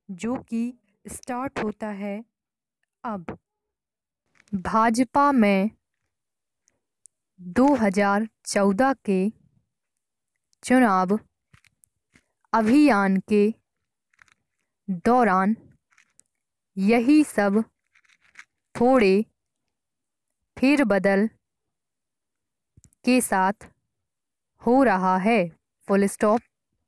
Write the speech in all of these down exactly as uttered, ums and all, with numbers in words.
जो कि स्टार्ट होता है अब। भाजपा में दो हज़ार चौदह के चुनाव अभियान के दौरान यही सब थोड़े फेरबदल के साथ हो रहा है। Full stop.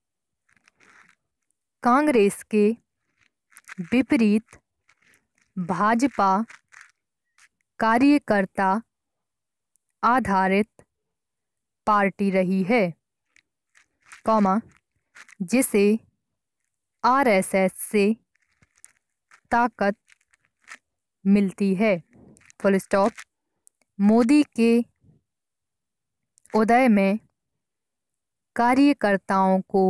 कांग्रेस के विपरीत भाजपा कार्यकर्ता आधारित पार्टी रही है, कॉमा जिसे आरएसएस से ताकत मिलती है। Full stop. मोदी के उदय में कार्यकर्ताओं को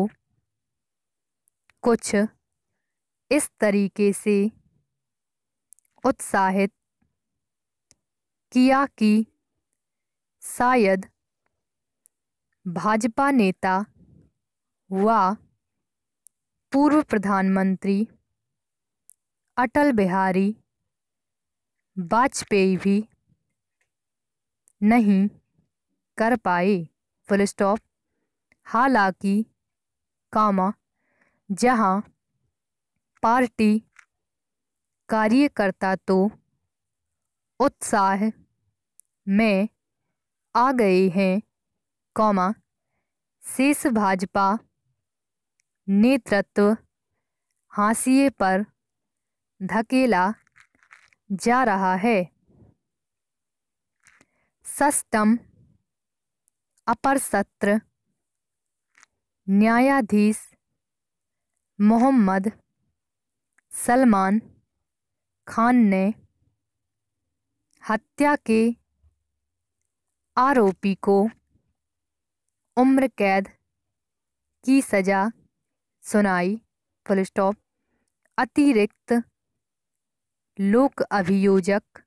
कुछ इस तरीके से उत्साहित किया कि शायद भाजपा नेता व पूर्व प्रधानमंत्री अटल बिहारी वाजपेयी भी नहीं कर पाए। Full stop. हालांकि कामा जहां पार्टी कार्यकर्ता तो उत्साह में आ गए हैं, कौमा शेष भाजपा नेतृत्व हाशिए पर धकेला जा रहा है। सष्टम अपर सत्र न्यायाधीश मोहम्मद सलमान खान ने हत्या के आरोपी को उम्र कैद की सजा सुनाई। Full stop. अतिरिक्त लोक अभियोजक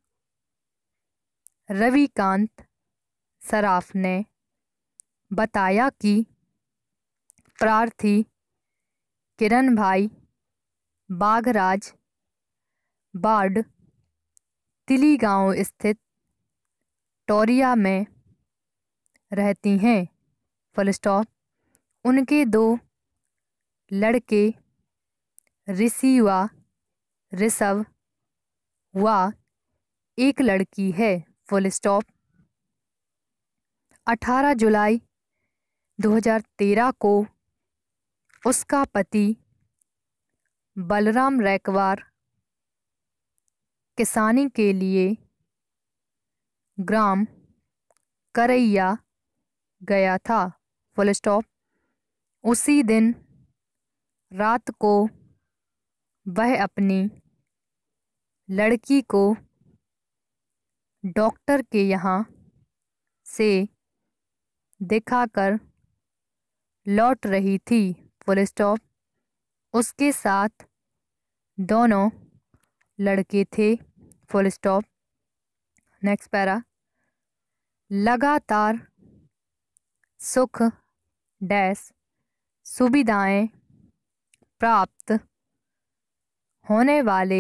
रविकांत सराफ ने बताया कि प्रार्थी किरण भाई बाघराज बाढ़ तिली गांव स्थित टोरिया में रहती हैं। Full stop. उनके दो लड़के ऋषि व ऋषभ व एक लड़की है। Full stop. अठारह जुलाई दो हज़ार तेरह को उसका पति बलराम रैकवार किसानी के लिए ग्राम करैया गया था। Full stop. उसी दिन रात को वह अपनी लड़की को डॉक्टर के यहाँ से दिखाकर लौट रही थी। Full stop. उसके साथ दोनों लड़के थे। Full stop. Next para. लगातार सुख डैश सुविधाएं प्राप्त होने वाले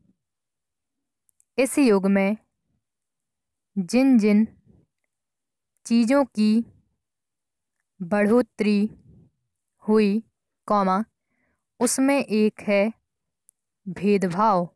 इस युग में जिन जिन चीज़ों की बढ़ोतरी हुई, कौमा उसमें एक है भेदभाव।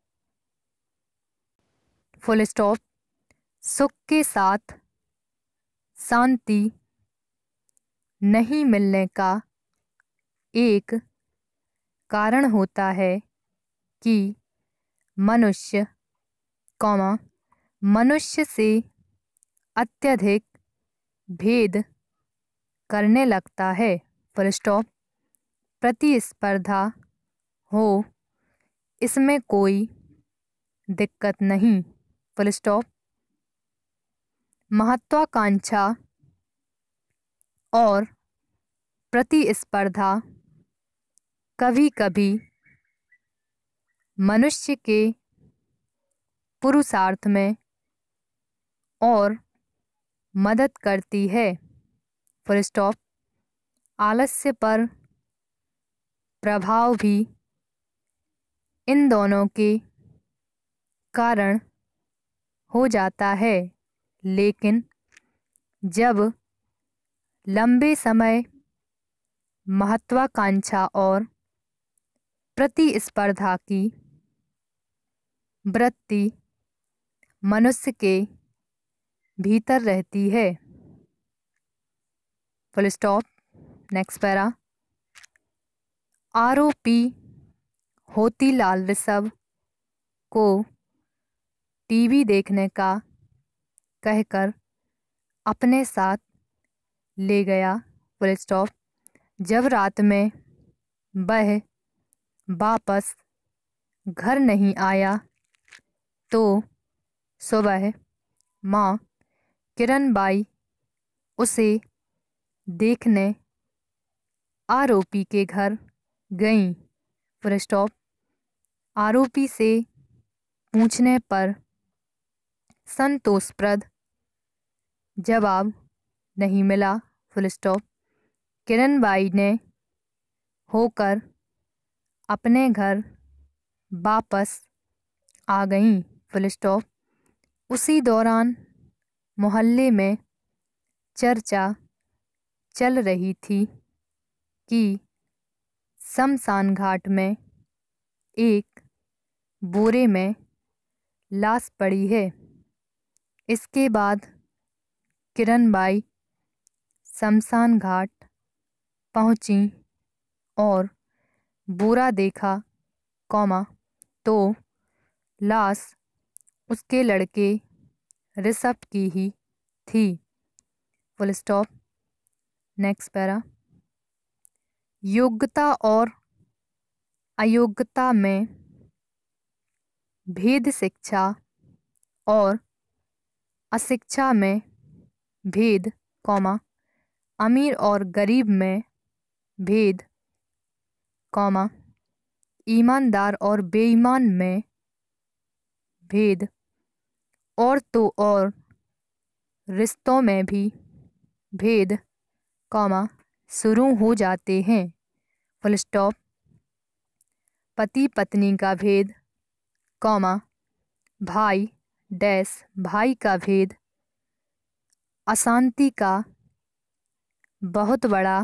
Full stop. सुख के साथ शांति नहीं मिलने का एक कारण होता है कि मनुष्य कौमा मनुष्य से अत्यधिक भेद करने लगता है। Full stop. प्रतिस्पर्धा हो इसमें कोई दिक्कत नहीं। Full stop. महत्वाकांक्षा और प्रतिस्पर्धा कभी कभी मनुष्य के पुरुषार्थ में और मदद करती है। Full stop. आलस्य पर प्रभाव भी इन दोनों के कारण हो जाता है, लेकिन जब लंबे समय महत्वाकांक्षा और प्रतिस्पर्धा की वृत्ति मनुष्य के भीतर रहती है। Full stop. Next para. आरोपी होतीलाल ऋषभ को टीवी देखने का कहकर अपने साथ ले गया। Full stop. जब रात में वह वापस घर नहीं आया तो सुबह माँ किरणबाई उसे देखने आरोपी के घर गईं। Full stop. आरोपी से पूछने पर संतोषप्रद जवाब नहीं मिला। Full stop. किरणबाई ने होकर अपने घर वापस आ गईं। Full stop. उसी दौरान मोहल्ले में चर्चा चल रही थी कि शमशान घाट में एक बोरे में लाश पड़ी है। इसके बाद किरणबाई शमशान घाट पहुंची और बोरा देखा, कौमा तो लाश उसके लड़के ऋषभ की ही थी। Full stop. Next para. योग्यता और अयोग्यता में भेद, शिक्षा और अशिक्षा में भेद, कौमा अमीर और गरीब में भेद, कौमा ईमानदार और बेईमान में भेद, और तो और रिश्तों में भी भेद, कौमा शुरू हो जाते हैं। Full stop. पति पत्नी का भेद, कौमा भाई डैश भाई का भेद अशांति का बहुत बड़ा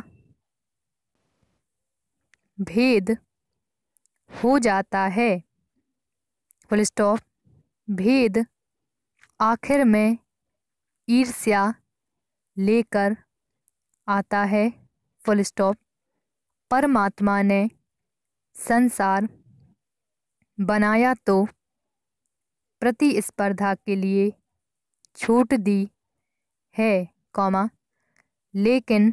भेद हो जाता है। Full stop. भेद आखिर में ईर्ष्या लेकर आता है। Full stop. परमात्मा ने संसार बनाया तो प्रतिस्पर्धा के लिए छूट दी है, कौमा लेकिन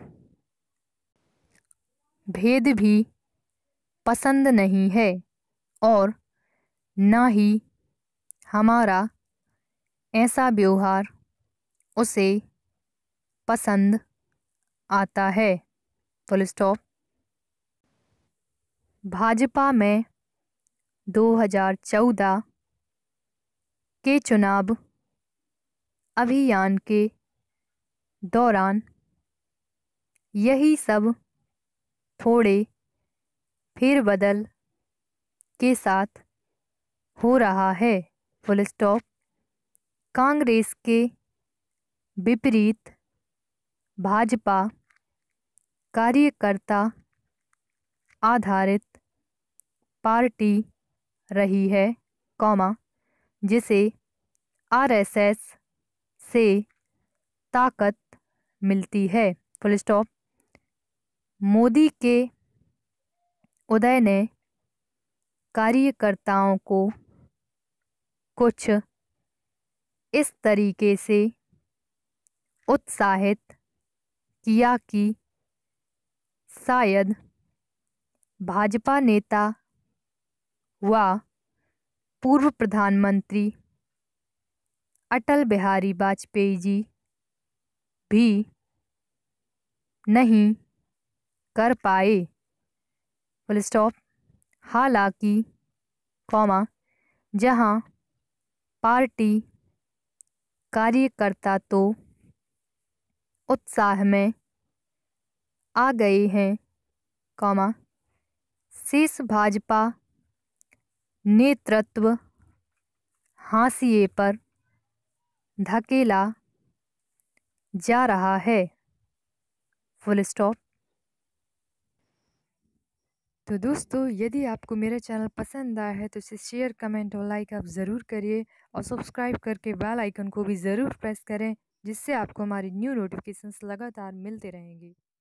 भेद भी पसंद नहीं है और ना ही हमारा ऐसा व्यवहार उसे पसंद आता है। Full stop. भाजपा में दो हज़ार चौदह के चुनाव अभियान के दौरान यही सब थोड़े फेरबदल के साथ हो रहा है। Full stop. कांग्रेस के विपरीत भाजपा कार्यकर्ता आधारित पार्टी रही है, कौमा जिसे आरएसएस से ताकत मिलती है। Full stop. मोदी के उदय ने कार्यकर्ताओं को कुछ इस तरीके से उत्साहित किया कि शायद भाजपा नेता व पूर्व प्रधानमंत्री अटल बिहारी वाजपेयी जी भी नहीं कर पाए। Full stop. हालांकि, कौमा जहां पार्टी कार्यकर्ता तो उत्साह में आ गए हैं, कौमा शेष भाजपा नेतृत्व हाशिए पर धकेला जा रहा है। Full stop. तो दोस्तों, यदि आपको मेरा चैनल पसंद आया है तो इसे शेयर, कमेंट और लाइक आप ज़रूर करिए और सब्सक्राइब करके बेल आइकन को भी ज़रूर प्रेस करें, जिससे आपको हमारी न्यू नोटिफिकेशंस लगातार मिलते रहेंगे।